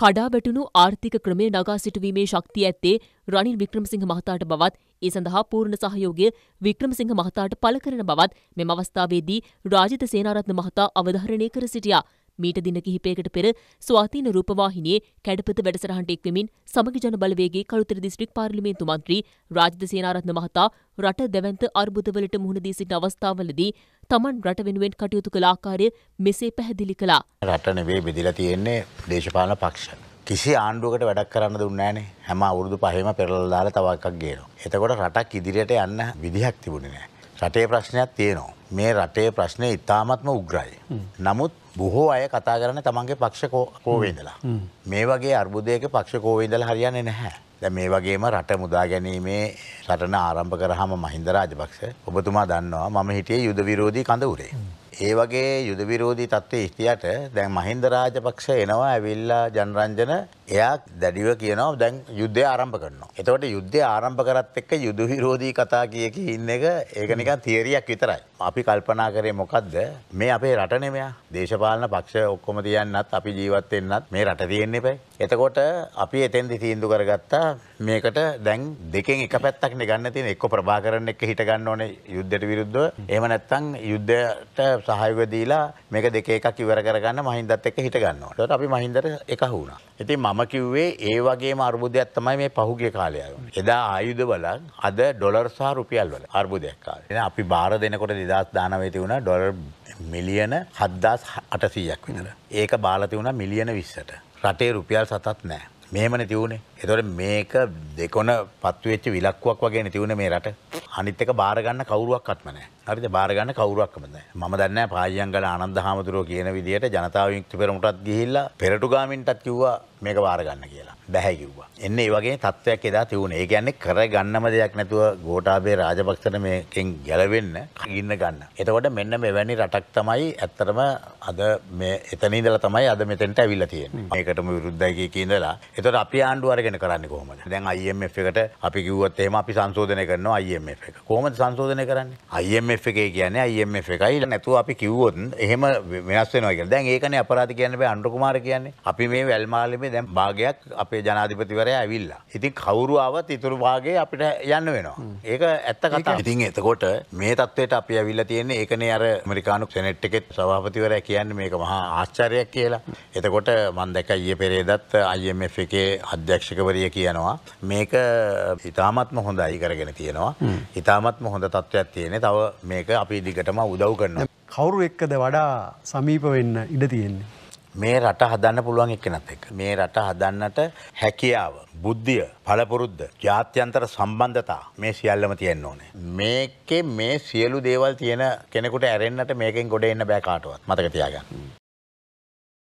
කඩා වැටුණු ආර්ථික ක්‍රමය නගා සිටුවීමේ ශක්තිය ඇත්තේ රනිල් වික්‍රමසිංහ මහතාට බවත් ඒ සඳහා පූර්ණ සහයෝගය වික්‍රමසිංහ මහතාට පළ කරන බවත් මෙම අවස්ථාවේදී රාජිත සේනාරත්න මහතා අවධාරණය කර සිටියා. මීට දින කිහිපයකට පෙර ස්වාධීන රූපවාහිනියේ කැඩපත වැඩසටහනට එක්වෙමින් සමගි ජන බලවේගයේ කළුතර දිස්ත්‍රික් පාර්ලිමේන්තු මන්ත්‍රී රාජිත සේනාරත්න මහතා රට දැවැන්ත අර්බුදවලට මුහුණ දී සිටින අවස්ථාවලදී තමන් රට වෙනුවෙන් කටයුතු කළ ආකාරය මෙසේ පැහැදිලි කළා. රට නෙවෙයි බෙදිලා තියෙන්නේ දේශපාලන පක්ෂ. කිසි ආණ්ඩුවකට වැඩක් කරන්න දුන්නේ නැහනේ. හැම අවුරුදු 5ෙම පෙරලලා දාලා තව එකක් ගේනවා. එතකොට රටක් ඉදිරියට යන්න විදිහක් තිබුණේ නැහැ. රටේ ප්‍රශ්නයක් තියෙනවා. මේ රටේ ප්‍රශ්නේ ඉතාමත්ම උග්‍රයි. නමුත් බොහෝ අය කතා කරන්නේ තමන්ගේ පක්ෂ කෝවේ ඉඳලා. මේ වගේ අර්බුදයක පක්ෂ කෝවේ ඉඳලා හරියන්නේ නැහැ. දැන් මේ වගේම රට මුදා ගැනීමේ රටන ආරම්භ කරාම මහින්ද රාජපක්ෂ ඔබතුමා දන්නවා මම හිටියේ යුද විරෝධී කඳවුරේ. ඒ වගේ යුද විරෝධී තත්ත්වයේ හිටියට දැන් මහින්ද රාජපක්ෂ එනවා ඇවිල්ලා ජනරන්ජන එයා දැඩිව කියනවා දැන් යුද්ධය ආරම්භ කරනවා. එතකොට යුද්ධය ආරම්භ කරත් එක්ක යුද විරෝධී කතා කිය ඉන්න එක ඒක නිකන් තියරියක් විතරයි. අපි කල්පනා කරේ මොකද්ද මේ අපේ රට නෙමෙයි. දේශපාලන පක්ෂ ඔක්කොම තියන්නත් අපි ජීවත් වෙන්නත් මේ රට තියෙන්න එපා. එතකොට අපි එතෙන්දි තීන්දුව කරගත්තා මේකට දැන් දෙකෙන් එක පැත්තක් නේ ගන්න තියෙන. එක්ක ප්‍රභාකරන් එක්ක හිට ගන්න ඕනේ යුද්ධයට විරුද්ධව. එහෙම නැත්නම් යුද්ධයට සහයෝගය දීලා මේක දෙක එකක් ඉවර කරගන්න මහින්දත් එක්ක හිට ගන්න ඕනේ. ඒකට අපි මහින්දට එකහු වුණා. ඉතින් මම කිව්වේ ඒ වගේම අර්බුදයක් තමයි මේ පහුගිය කාලේ ආවේ. එදා ආයුධ වල අද ඩොලර් සහ රුපියල් වල අර්බුදයක් ආවේ. එහෙනම් අපි බාර දෙනකොට 2019 තිබුණා ඩොලර් මිලියන 7800ක් විතර. ඒක බාලා තිබුණා මිලියන 20ට. රටේ රුපියල් සතත් නැහැ. මෙහෙමනේ තියුනේ. ඒතකොට මේක දෙකොන පත්තු වෙච්ච විලක්කුවක් වගේනේ තියුනේ මේ රට. අනිත් එක බාර ගන්න කවුරුවක්වත්ම නැහැ. හරිද? බාර ගන්න කවුරුවක්ම නැහැ. මම දන්නේ නැහැ පායියන්ගල ආනන්ද හාමුදුරුවෝ කියන විදිහට ජනතා විමුක්ති පෙරමුණටත් ගිහිල්ලා පෙරටුගාමින්ටත් කිව්වා මේක බාර ගන්න කියලා. බැහැ කිව්වා. එන්නේ මේ වගේ තත්ත්වයක් එදා තියුනේ. ඒ කියන්නේ කරගන්නම දෙයක් නැතුව ගෝඨාභය රාජපක්ෂට මේකෙන් ගැලවෙන්න ගින්න ගන්න. එතකොට මෙන්න මෙවැනි රටක් තමයි ඇත්තටම අද මේ එතන ඉඳලා තමයි අද මෙතෙන්ට ඇවිල්ලා තියෙන්නේ. මේකටම විරුද්ධයි කිය ඉඳලා. එතකොට අපි ආණ්ඩුව අරගෙන කරන්නේ කොහොමද? දැන් IMF එකට අපි කිව්වොත් එහෙම අපි සංශෝධනය කරනවා IMF එක. කොහොමද සංශෝධනය කරන්නේ? IMF එකේ කියන්නේ IMF එකයි නැතුව අපි කිව්වොත් එහෙම වෙනස් වෙනවා කියලා. දැන් ඒකනේ අපරාධ කියන්න බෑ අනුර කුමාර කියන්නේ. අපි මේ වැල්මාලෙමේ දැන් භාගයක් අපේ ජනාධිපතිවරයා ඇවිල්ලා. ඉතින් කවුරු ආවත් ඊටු භාගයේ අපිට යන්න වෙනවා. ඒක ඇත්ත කතාව. ඉතින් එතකොට මේ තත්ත්වයට අපි ඇවිල්ලා තියෙන්නේ ඒකනේ අර ඇමරිකානු සෙනෙට් එකේ සභාපතිවරයා කියන්නේ මේක මහා ආශ්චර්යයක් කියලා. එතකොට මම දැක්කා ඊයේ පෙරේදත් IMF එකේ අධ්‍යක්ෂකවරිය කියනවා මේක ඉතාමත්ම හොඳයි කරගෙන තියෙනවා. ඉතාමත්ම හොඳ තත්ත්වයක් තියෙන්නේ. තව මේක අපි දිගටම උදව් කරනවා. කවුරු එක්කද වඩා සමීප වෙන්න ඉඩ තියෙන්නේ? මේ රට හදන්න පුළුවන් එක්කෙනත් එක්ක. මේ රට හදන්නට හැකියාව, බුද්ධිය, පළපුරුද්ද, ජාත්‍යන්තර සම්බන්ධතා මේ සියල්ලම තියෙන්න ඕනේ. මේකේ මේ සියලු දේවල් තියෙන කෙනෙකුට ඇරෙන්නට මේකෙන් ගොඩ එන්න බෑ කාටවත්. මතක තියාගන්න.